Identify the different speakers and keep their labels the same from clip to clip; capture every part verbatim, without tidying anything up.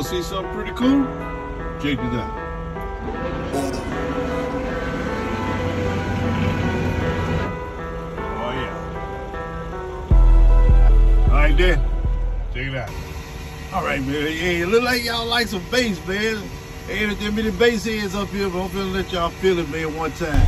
Speaker 1: see something pretty cool? Check it out. Oh yeah. All right then. Check it out. All right, man. Hey, it look like y'all like some bass, man. Ain't there many bass heads up here, but I'm gonna let y'all feel it, man, one time.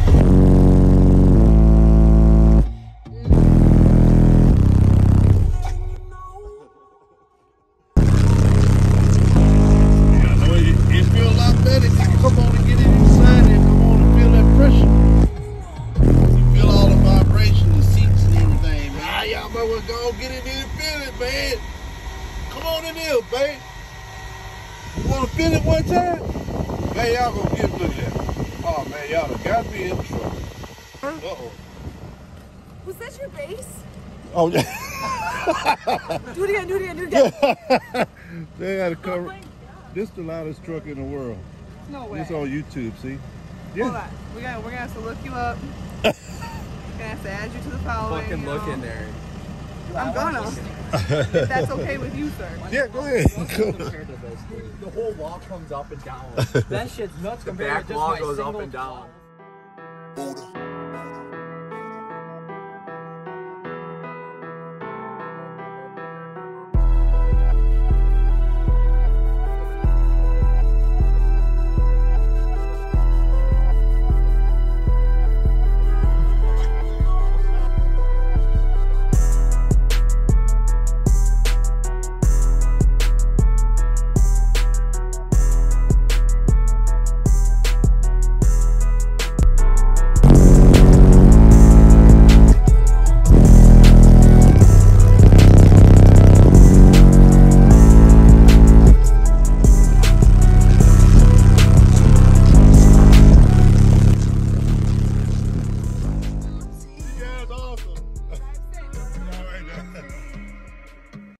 Speaker 1: Come on and get it inside and come on and feel that pressure. You feel all the vibration, the seats and everything, man. Ah, y'all might want to go get in there and feel it, man. Come on in here, man. You want to feel it one time? Man, y'all gonna get a look at it. Oh, man, y'all done got me in trouble. Uh-oh.
Speaker 2: Was that your bass?
Speaker 1: Oh, yeah.
Speaker 2: Do it again, do it again, do it again.
Speaker 1: They got to cover. Oh, this is the loudest truck in the world.
Speaker 2: No way.
Speaker 1: It's on YouTube, see?
Speaker 2: Yeah. Hold on. We got, we're going to have to look you up. We're going to have to add you to the following.
Speaker 3: Fucking look
Speaker 2: know.
Speaker 3: in there.
Speaker 2: I'm gonna. If that's okay with you, sir.
Speaker 1: Yeah, go ahead.
Speaker 3: The whole wall comes up and down. That shit's nuts. The back wall goes up and down.